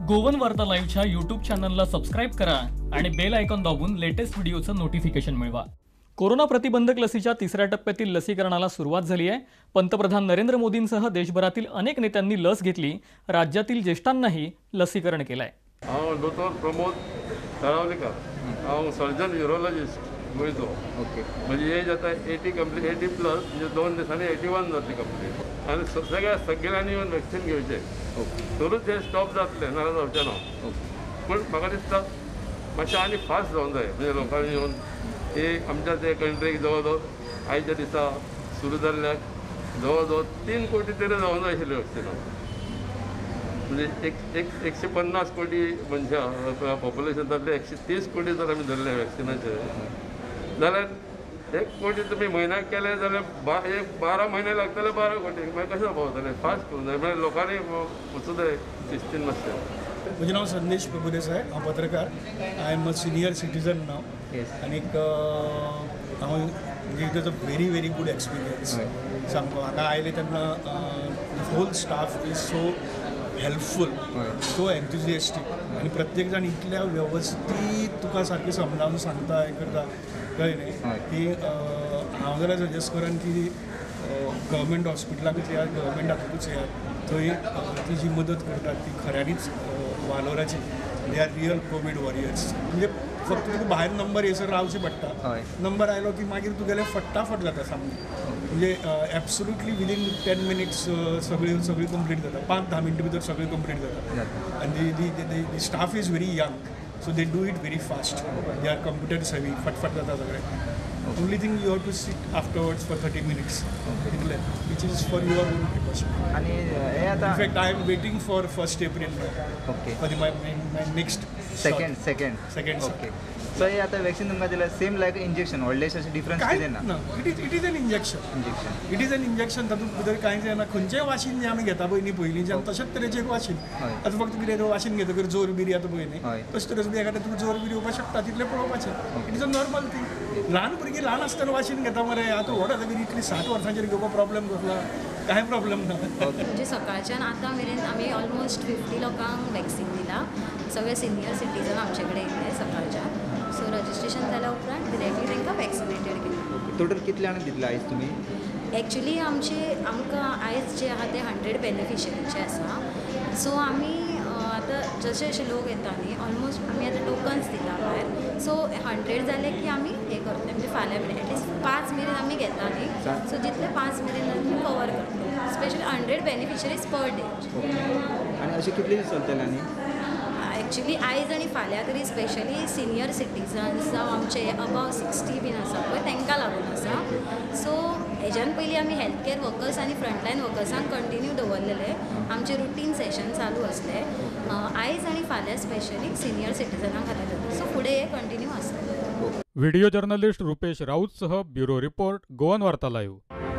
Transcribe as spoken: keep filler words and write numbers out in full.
Goan वार्ता लाईव्हच्या YouTube चॅनलला सबस्क्राईब करा आणि बेल आयकॉन दाबून लेटेस्ट व्हिडिओचं नोटिफिकेशन मिळवा। कोरोना प्रतिबंधक लसीच्या तिसऱ्या टप्प्यातील लसीकरणाला सुरुवात झाली आहे। पंतप्रधान नरेंद्र मोदींसह देशभरातील अनेक नेत्यांनी लस घेतली। राज्यातील ज्येष्ठांनाही लसीकरण केलंय। हांव डॉक्टर प्रमोद तळावलीकर, हांव सर्जन यूरोलॉजिस्ट गोंयचो। ओके, म्हणजे एज आता एटी कंप्लीट एटी प्लस, म्हणजे दोन दिसांनी एटी वन जातली कंप्लीट। आनी सगळ्या सगळ्यांनी येवन वॅक्सीन घेवचें। ओके, तरूच हे स्टॉप जातले, नाजाल्यार जावचें ना। ओके, पूण म्हाका दिसता मातशें आनी फास्ट जावंक जाय, म्हणजे लोकांनी येवन हे आमच्या ते कंट्रीक जवळ जवळ आयच्या दिसा सुरू जाल्ल्याक जवळ जवळ तीन कोटी तरी जावंक जाय आशिल्ली वॅक्सिनां। म्हणजे एक एक एकशे पन्नास कोटी मनशां पॉप्युलेशन जातले, एकशे तीस कोटी जर आमी धरले वॅक्सिनाचे, जाल्यार एक कोटी तुमी म्हयन्याक केले जाल्यार बा एक बारा म्हयने लागतले बारा कोटी, मागीर कशें पावतले? फास्ट करूंक जाय, म्हणजे लोकांनी वचूं जाय शिस्तीन मातशें। म्हजें नांव संदेश प्रभुदेसाय, हांव पत्रकार। I am a senior citizen नाव। आनी हांव म्हणजे it was a very very good experience. सामको हांगा आयले तेन्ना whole staff is so helpful, so enthusiastic, आनी प्रत्येक जाण इतल्या वेवस्थीत तुका सारकें समजावन सांगता, हें करता, कळ्ळें न्ही? की हांव जाल्यार सजेस्ट करन की गव्हर्मेंट हॉस्पिटलाकूच येयात, गव्हर्मेंट हातूंतूच येयात। थंय ती जी मदत करतात ती खऱ्यांनीच वालोराची। They are real covid warriors. म्हणजे फक्त तुका भायर नंबर येसर रावचें पडटा, नंबर आयलो की मागीर तुगेलें फटाफट जाता सामकें। म्हणजे एब्सोल्युटली विदीन टेन मिनिट्स सगळी सगळी कंप्लीट जाता, पांच धा मिनटां भितर सगळी कंप्लीट जाता। आनी the the staff is very young, so they do it very fast. They are computer savvy, फटफट जाता सगळें। Only thing you have to sit afterwards for thirty minutes, which is for your own precaution. आणि हे आता in fact I am waiting for first April okay for my my next second second second okay. So हे आता vaccine तुमकां दिला same लायक injection, व्हडलेशें अशें difference कितें ना? It is it is an injection injection it is an injection तातूंत भितर कांयच येना। खंयचेय वाशीन जें आमी घेता पळय न्ही पयलींच्यान, तशेंच तरेचें एक वाशीन। आतां फक्त कितें वाशीन घेतकीर जोर बिरी येता पळय न्ही, तशें तरेन तुमी एखाद्या तुमी जोर बिरी येवपाक शकता, तितलें पळोवपाचें। It is a normal thing. ल्हान भुरगीं ल्हान आसतना वाशीन घेता मरे, आतां व्हड जातकीर इतली साठ वर्सांचेर घेवपाक प्रॉब्लेम कसला? कांय प्रॉब्लेम ना। म्हणजे सकाळच्यान आतां मेरेन आमी ऑलमोस्ट फिफ्टी लोकांक वॅक्सीन दिला। सगळे सिनियर सिटीजन आमचे कडेन येयले सकाळच्यान। सो रजिस्ट्रेशन जाल्या उपरांत डिरेक्टली तांकां वॅक्सिनेटेड केलें। टोटल कितल्यांक दितले आयज तुमी? एक्चुली आमचे आमकां आयज जे आहा ते हंड्रेड बेनिफिशरीचे आसा। सो आमी आतां जशे जशे लोक येता न्ही, ऑलमोस्ट आमी आतां टोकन्स दिता भायर। सो हंड्रेड जाले की आमी हे करतले, म्हणजे फाल्यां मेरेन एटलिस्ट पांच मेरेन आमी घेता न्ही, सो जितले पांच मेरेन आमी कवर करता, specially hundred beneficiaries per day. आनी अशें कितले दीस चलतले आनी? एक्चुली आयज आनी फाल्यां तरी स्पेशली सिनियर सिटीजन्स जावं आमचे अबाव सिक्स्टी बीन आसा पळय तांकां लागून आसा। सो हेज्यान पयलीं आमी हेल्थ कॅर वर्कर्स आनी फ्रंटलायन वर्कर्सांक कंटिन्यू दवरलेले, आमचे रुटीन सेशन चालू आसले। आयज आनी फाल्यां स्पेशली सिनियर सिटीजनां खातीर, सो फुडें हे कंटिन्यू आसतलें। व्हिडिओ जर्नलिस्ट रुपेश राऊतसह bureau report, Goan Varta live.